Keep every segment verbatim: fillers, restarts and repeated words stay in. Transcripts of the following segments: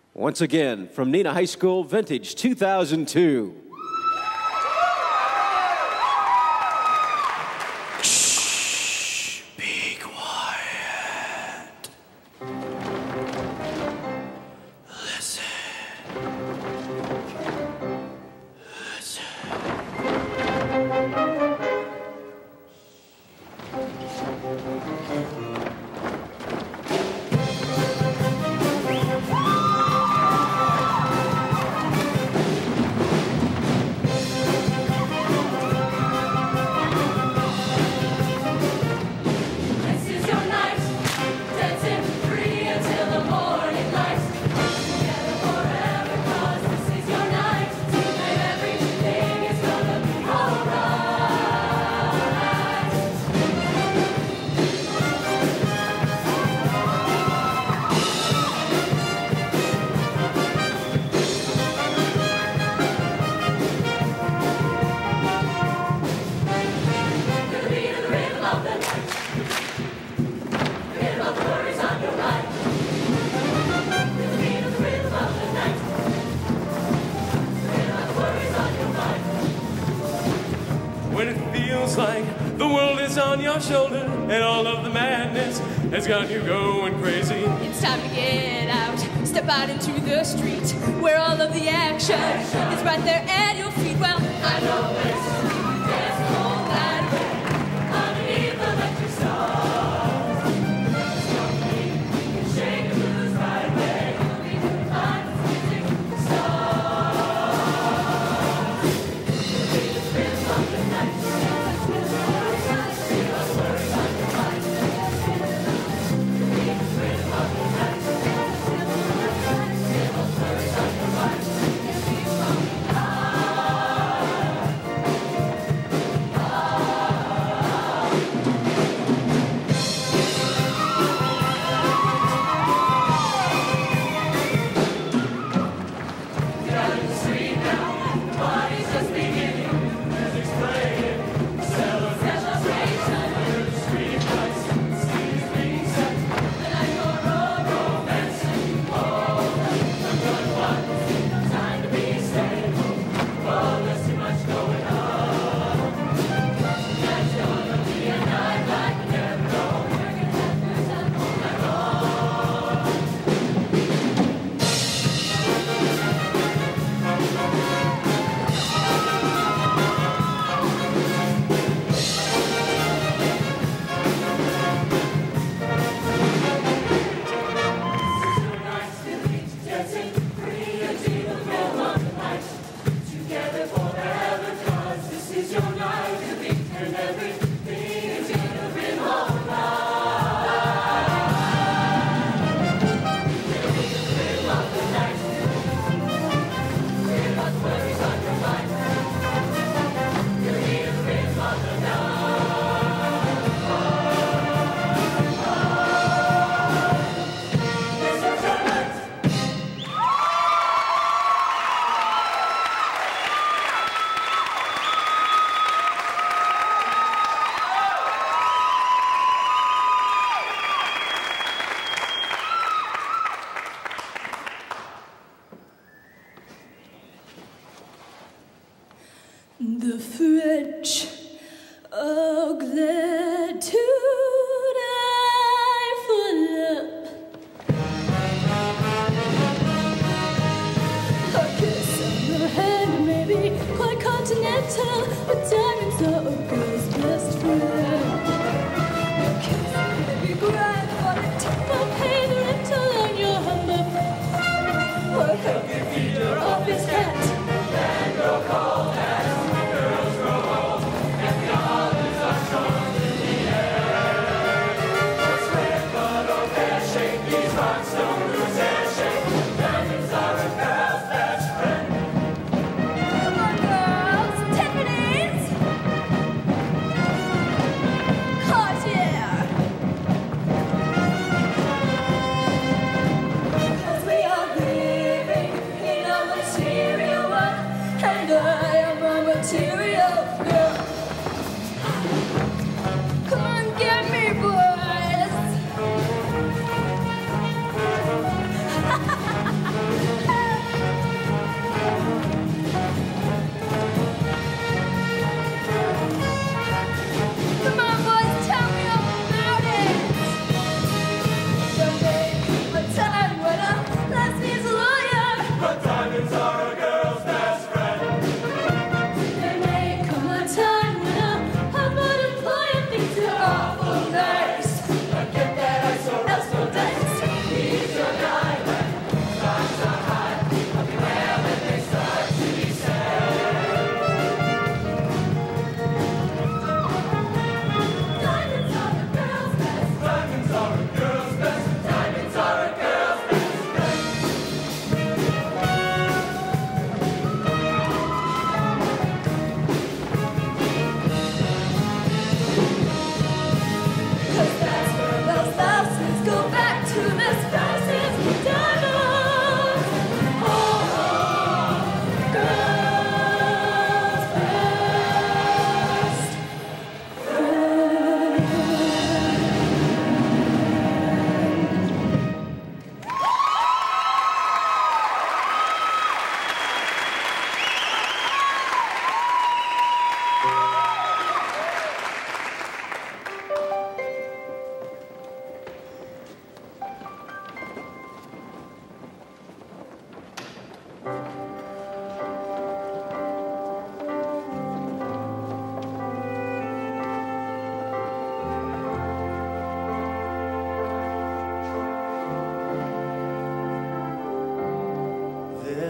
Once again, from Neenah High School, Vintage two thousand two. Shh, be quiet. Listen. Listen. When it feels like the world is on your shoulder and all of the madness has got you going crazy, it's time to get out, step out into the street where all of the action is right there at your feet. Well, I know places to dance all night away underneath the electric stars. Don't think we can shake and lose right away. We can find the music stars. We'll be the rhythm of the night. The French are glad to die for love. A kiss on the hand may be quite continental, but diamonds are a girl's best friend. A kiss may be grand, but it will pay the rental on your humble friend. Well, help your feet are off his hat, and go cold as Tiffany!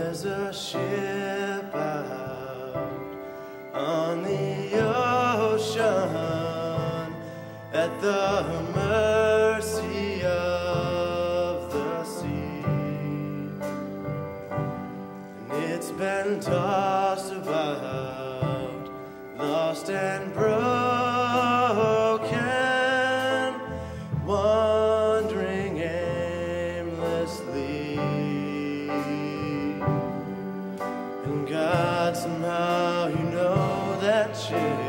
There's a ship out on the ocean at the mercy of the sea, and it's been tossed about, lost and broken, wandering aimlessly. And God, somehow you know that ship